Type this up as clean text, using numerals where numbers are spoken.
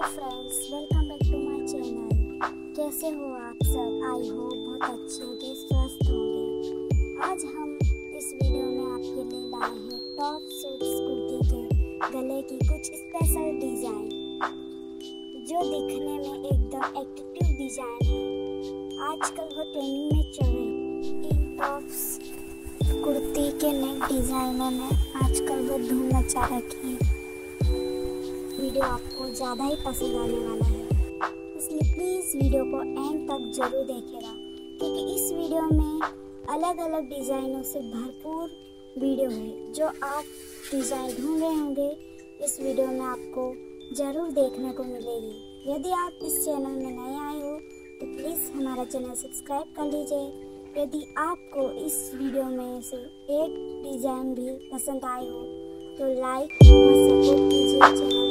Friends, welcome back to my channel. कैसे हो आप सब? आई होप बहुत अच्छे होंगे, स्वस्थ होंगे। आज हम इस वीडियो में आपके लिए लाए हैं टॉप सूट्स कुर्ती के गले की कुछ स्पेशल डिज़ाइन जो दिखने में एकदम एट्रैक्टिव डिज़ाइन है। आजकल वो ट्रेंडिंग में चल रही। इन टॉप्स कुर्ती के नेक डिज़ाइनों ने आजकल वो धूम मचा रखी है। वीडियो आपको ज़्यादा ही पसंद आने वाला है, इसलिए प्लीज़ वीडियो को एंड तक जरूर देखेगा, क्योंकि इस वीडियो में अलग अलग डिज़ाइनों से भरपूर वीडियो है। जो आप डिज़ाइन ढूंढ रहे होंगे इस वीडियो में आपको ज़रूर देखने को मिलेगी। यदि आप इस चैनल में नए आए हो तो प्लीज़ हमारा चैनल सब्सक्राइब कर लीजिए। यदि आपको इस वीडियो में से एक डिज़ाइन भी पसंद आए हो तो लाइक और सपोर्ट कीजिए चैनल